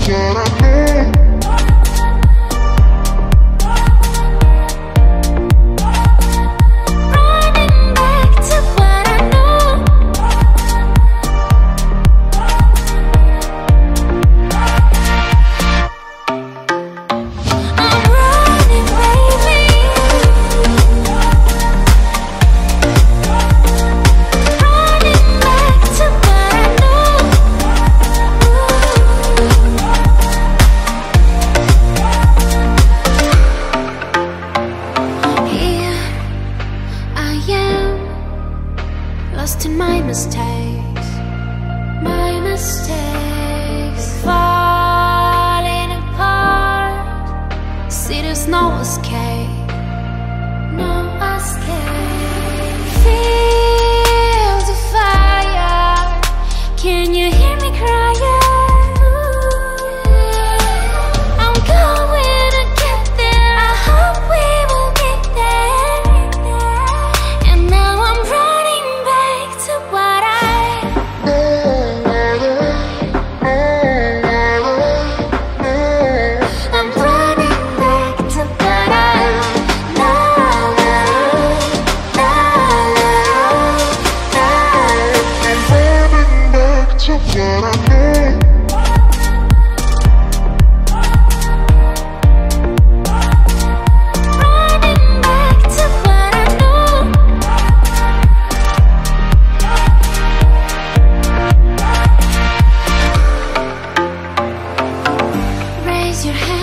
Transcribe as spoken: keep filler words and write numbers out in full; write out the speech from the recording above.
what I know. Lost in my mistakes, my mistakes, falling apart. See, there's no escape, no escape. Feel the fire. Can you hear me crying? I'm going to get there. I hope we will get there. And now I'm running back to what I I'm running back to what I know. I'm running back to what I know. Raise your hand.